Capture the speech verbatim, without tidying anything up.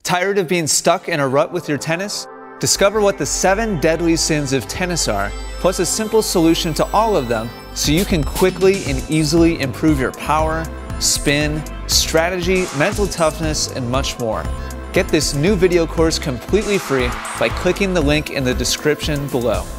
Tired of being stuck in a rut with your tennis? Discover what the seven deadly sins of tennis are, plus a simple solution to all of them so you can quickly and easily improve your power, spin, strategy, mental toughness, and much more. Get this new video course completely free by clicking the link in the description below.